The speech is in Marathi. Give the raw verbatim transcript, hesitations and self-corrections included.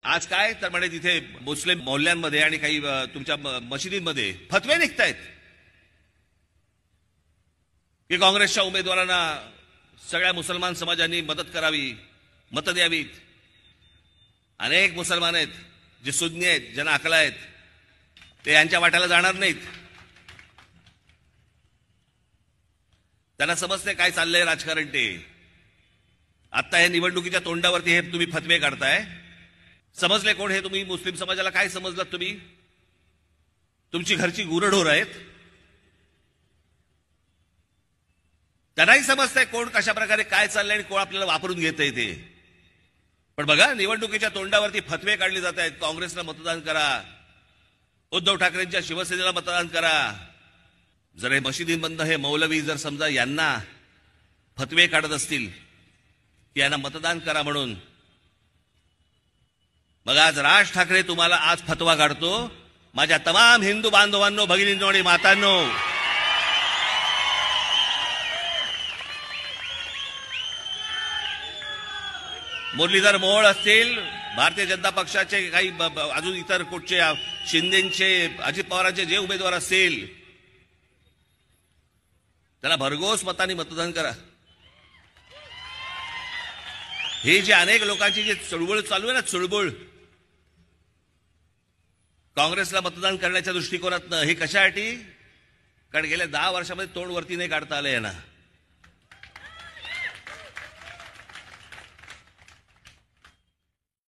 आज काय तर म्हणे तिथे मुस्लिम मोहल्ल्यांमध्ये आणि काही तुमच्या मशिदींमध्ये फतवे निघतायत की काँग्रेसच्या उमेदवारांना सगळ्या मुसलमान समाजांनी मदत करावी, मत द्यावीत। अनेक मुसलमान आहेत जे सुन्नी आहेत, ज्यांना अकल आहेत, ते यांच्या वाट्याला जाणार नाहीत। त्यांना समजते काय चाललंय राजकारण। ते आता हे निवडणुकीच्या तोंडावरती हे तुम्ही फतवे काढताय। समजले कोण हे तुम्ही? मुस्लिम समाजाला काय समजलात तुम्ही? तुमची घरची गुरढोर आहेत। त्यांनाही समजतंय कोण कशा प्रकारे काय चाललंय आणि कोण आपल्याला वापरून घेतंय ते। पण बघा, निवडणुकीच्या तोंडावरती फतवे काढले जात आहेत। काँग्रेसला मतदान करा, उद्धव ठाकरेंच्या शिवसेनेला मतदान करा। जर हे मशिदींमधनं हे मौलवी जर समजा यांना फतवे काढत असतील की यांना मतदान करा म्हणून, मग आज राज ठाकरे तुम्हाला आज फतवा काढतो। माझ्या तमाम हिंदू बांधवांनो, भगिनींनो आणि मातांनो, मुरलीधर मोहोळ असतील, भारतीय जनता पक्षाचे काही अजून इतर कुठचे शिंदेचे, अजित पवारांचे जे उमेदवार असतील, त्याला भरघोस मतांनी मतदान करा। ही जी अनेक लोकांची जी चळवळ चालू आहे ना, चळवळ काँग्रेसला मतदान करण्याच्या दृष्टिकोनातनं, हे कशासाठी? कारण गेल्या दहा वर्षामध्ये तोंड वरती नाही काढता आलं यांना।